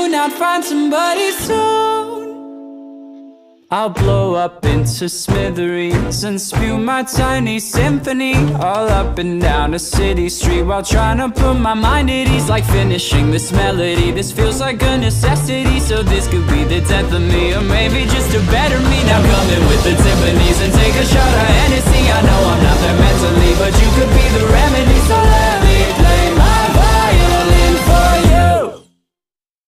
soon, I'd find somebody soon. I'll blow up into smithereens and spew my tiny symphony all up and down a city street while trying to put my mind at ease. Like finishing this melody, this feels like a necessity. So this could be the death of me, or maybe just a better me. Now come in with the timpanis and take a shot of Hennessy. I know